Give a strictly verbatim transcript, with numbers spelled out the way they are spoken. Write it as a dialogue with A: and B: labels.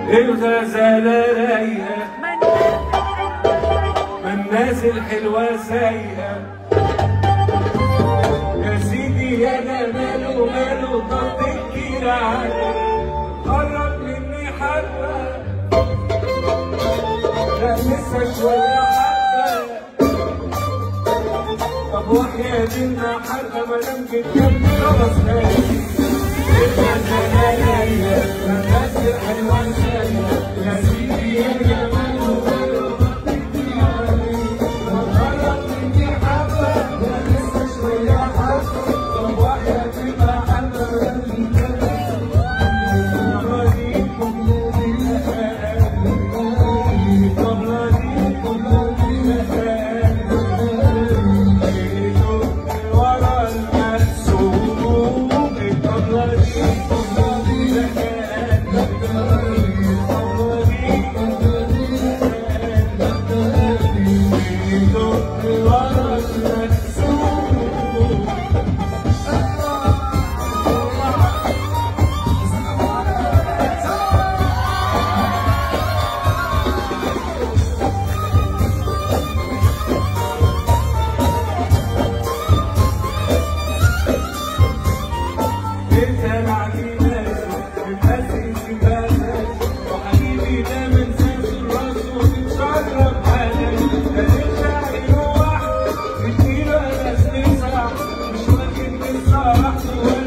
A: الغزالة رايقة من الناس الحلوة سايقة يا سيدي يا جمال وماله ضغط كتير عليك قرب مني حبة لا لسه شوية حبة طب وحياة المحبة مادام بتكمل خلاص هادي الغزالة رايقة من الناس الحلوة سايقة يا سيدي يا جمال وماله ضغط كتير عليك قرب مني حبة لا لسه شوية حبة طب وحياة المحبة Sorry.